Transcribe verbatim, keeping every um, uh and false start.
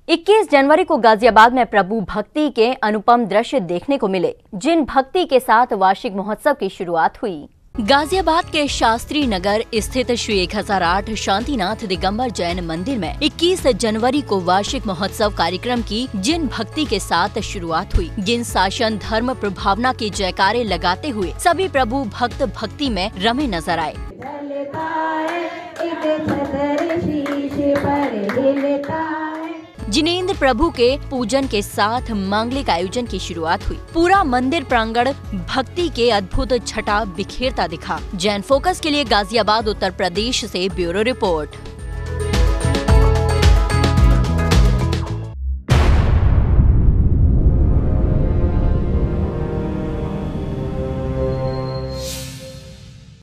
इक्कीस जनवरी को गाजियाबाद में प्रभु भक्ति के अनुपम दृश्य देखने को मिले, जिन भक्ति के साथ वार्षिक महोत्सव की शुरुआत हुई। गाजियाबाद के शास्त्री नगर स्थित श्री एक हजार आठ शांतिनाथ दिगंबर जैन मंदिर में इक्कीस जनवरी को वार्षिक महोत्सव कार्यक्रम की जिन भक्ति के साथ शुरुआत हुई, जिन शासन धर्म प्रभावना के जयकारे लगाते हुए सभी प्रभु भक्त भक्ति में रमे नजर आए। जिनेंद्र प्रभु के पूजन के साथ मांगलिक आयोजन की शुरुआत हुई। पूरा मंदिर प्रांगण भक्ति के अद्भुत छटा बिखेरता दिखा। जैन फोकस के लिए गाजियाबाद उत्तर प्रदेश से ब्यूरो रिपोर्ट।